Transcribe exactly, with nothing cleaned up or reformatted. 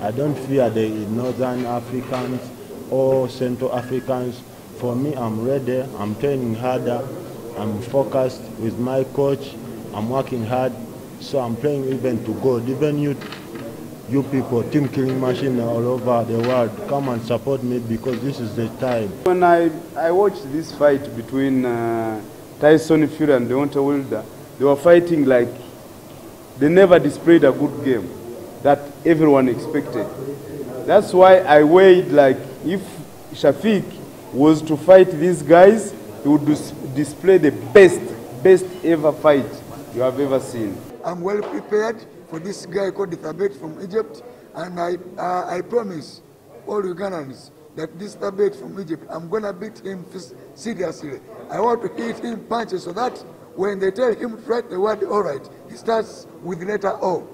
I don't fear the Northern Africans or Central Africans. For me, I'm ready. I'm training harder. I'm focused with my coach. I'm working hard. So I'm playing even to God. Even you, you people, Team Killing Machine all over the world, come and support me because this is the time. When I, I watched this fight between uh, Tyson Fury and Deontay Wilder, they were fighting like they never displayed a good game that everyone expected. That's why I weighed like if Shafik was to fight these guys, he would dis display the best, best ever fight you have ever seen. I'm well prepared for this guy called the Thabet from Egypt, and I, uh, I promise all Ugandans that this Thabet from Egypt, I'm going to beat him seriously. I want to hit him punches so that when they tell him to write the word all right, he starts with the letter O.